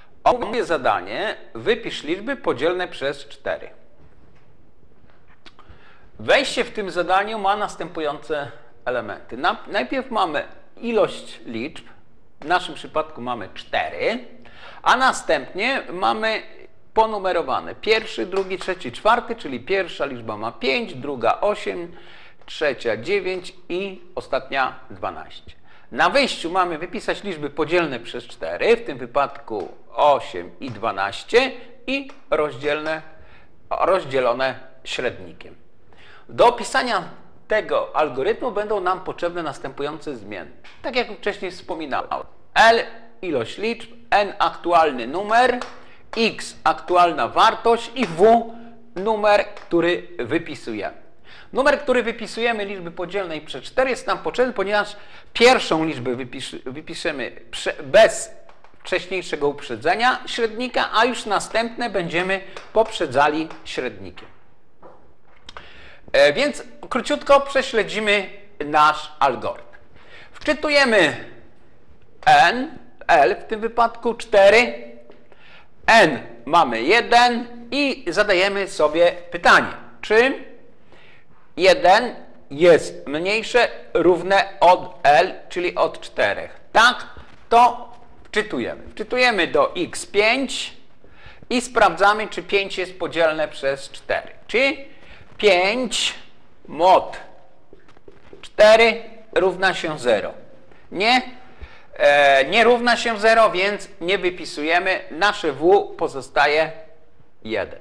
Omówię zadanie, wypisz liczby podzielne przez 4. Wejście w tym zadaniu ma następujące elementy. Najpierw mamy ilość liczb, w naszym przypadku mamy 4, a następnie mamy ponumerowane pierwszy, drugi, trzeci, czwarty, czyli pierwsza liczba ma 5, druga 8, trzecia 9 i ostatnia 12. Na wyjściu mamy wypisać liczby podzielne przez 4, w tym wypadku 8 i 12 i rozdzielone średnikiem. Do opisania tego algorytmu będą nam potrzebne następujące zmiany. Tak jak wcześniej wspominałem. L ilość liczb, N aktualny numer, X aktualna wartość i W numer, który wypisujemy. Numer, który wypisujemy liczby podzielnej przez 4 jest nam potrzebny, ponieważ pierwszą liczbę wypiszemy bez wcześniejszego uprzedzenia średnika, a już następne będziemy poprzedzali średnikiem. Więc króciutko prześledzimy nasz algorytm. Wczytujemy L w tym wypadku 4, N mamy 1 i zadajemy sobie pytanie, czy 1 jest mniejsze, równe od L, czyli od 4. Tak, to wczytujemy. Wczytujemy do x5 i sprawdzamy, czy 5 jest podzielne przez 4. Czyli 5 mod 4 równa się 0. Nie równa się 0, więc nie wypisujemy. Nasze W pozostaje 1.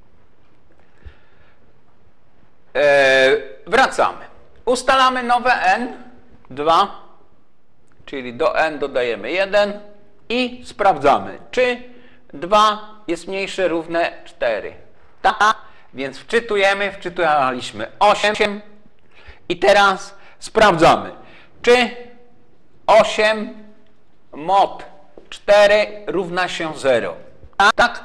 Wracamy. Ustalamy nowe N, 2, czyli do N dodajemy 1 i sprawdzamy, czy 2 jest mniejsze, równe 4. Tak, więc wczytywaliśmy 8 i teraz sprawdzamy, czy 8 mod 4 równa się 0. Tak.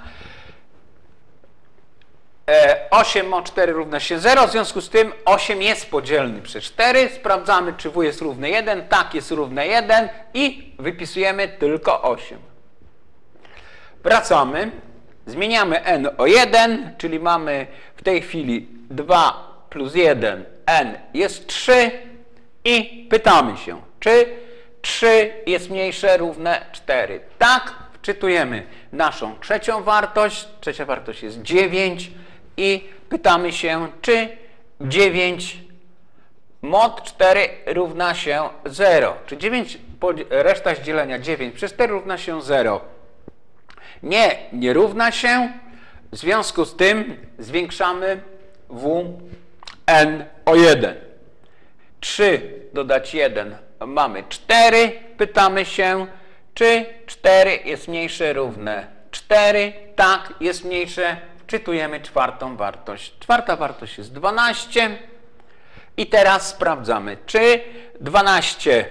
8 mod 4 równa się 0, w związku z tym 8 jest podzielny przez 4. Sprawdzamy, czy W jest równe 1. Tak, jest równe 1 i wypisujemy tylko 8. Wracamy, zmieniamy N o 1, czyli mamy w tej chwili 2 plus 1, N jest 3 i pytamy się, czy 3 jest mniejsze, równe 4. Tak, wczytujemy naszą trzecią wartość. Trzecia wartość jest 9 i pytamy się, czy 9 mod 4 równa się 0. Czy 9, reszta z dzielenia 9 przez 4 równa się 0. Nie równa się. W związku z tym zwiększamy W N o 1. 3 dodać 1 mamy 4. Pytamy się, czy 4 jest mniejsze, równe 4. Tak, jest mniejsze. Wczytujemy czwartą wartość. Czwarta wartość jest 12. I teraz sprawdzamy, czy 12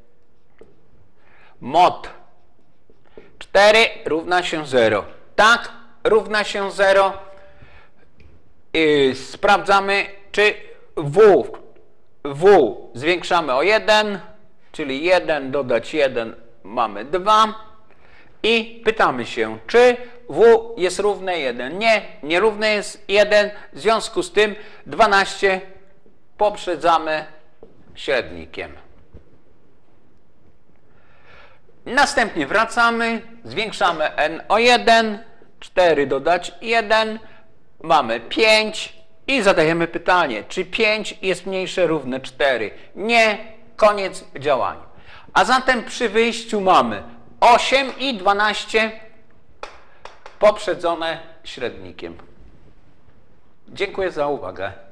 mod 4 równa się 0. Tak, równa się 0. Sprawdzamy, czy W zwiększamy o 1, czyli 1 dodać 1 mamy 2. I pytamy się, czy W jest równe 1. Nie równe jest 1. W związku z tym 12 poprzedzamy średnikiem. Następnie wracamy, zwiększamy N o 1, 4 dodać 1, mamy 5 i zadajemy pytanie, czy 5 jest mniejsze, równe 4. Nie, koniec działania. A zatem przy wyjściu mamy 8 i 12 poprzedzone średnikiem. Dziękuję za uwagę.